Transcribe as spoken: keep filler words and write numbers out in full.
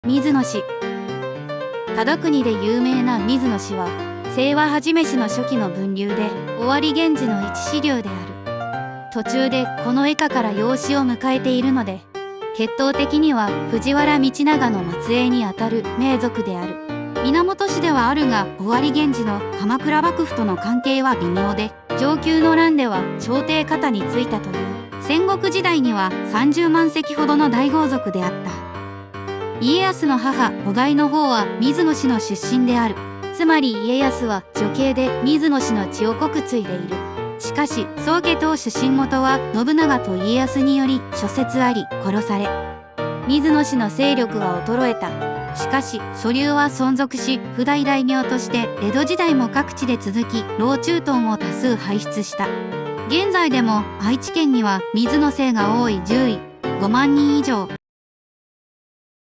水野氏。忠国で有名な水野氏は清和初めしの初期の文流で尾張源氏の一史料である。途中でこの絵家から養子を迎えているので、血統的には藤原道長の末裔にあたる名族である。源氏ではあるが、尾張源氏の鎌倉幕府との関係は微妙で、承久の乱では朝廷方についたという。戦国時代にはさんじゅうまん隻ほどの大豪族であった。家康の母於外の方は水野氏の出身である。つまり家康は女系で水野氏の血を濃く継いでいる。しかし宗家等出身元は信長と家康により諸説あり殺され、水野氏の勢力は衰えた。しかし蘇流は存続し、譜代大名として江戸時代も各地で続き、老中等も多数輩出した。現在でも愛知県には水野姓が多いじゅうい、ごまんにん以上。